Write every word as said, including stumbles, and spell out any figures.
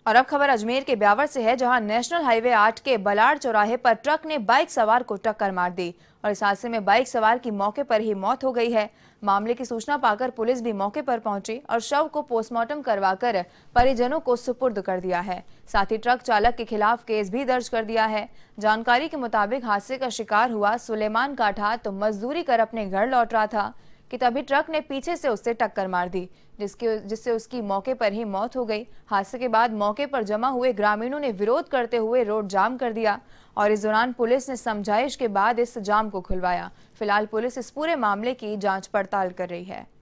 और अब खबर अजमेर के ब्यावर से है, जहां नेशनल हाईवे आठ के बलाड़ चौराहे पर ट्रक ने बाइक सवार को टक्कर मार दी और इस हादसे में बाइक सवार की मौके पर ही मौत हो गई है। मामले की सूचना पाकर पुलिस भी मौके पर पहुंची और शव को पोस्टमार्टम करवाकर परिजनों को सुपुर्द कर दिया है। साथ ही ट्रक चालक के खिलाफ केस भी दर्ज कर दिया है। जानकारी के मुताबिक हादसे का शिकार हुआ सुलेमान काठा तो मजदूरी कर अपने घर लौट रहा था कि तभी ट्रक ने पीछे से उससे टक्कर मार दी, जिसके जिससे उसकी मौके पर ही मौत हो गई। हादसे के बाद मौके पर जमा हुए ग्रामीणों ने विरोध करते हुए रोड जाम कर दिया और इस दौरान पुलिस ने समझाइश के बाद इस जाम को खुलवाया। फिलहाल पुलिस इस पूरे मामले की जांच पड़ताल कर रही है।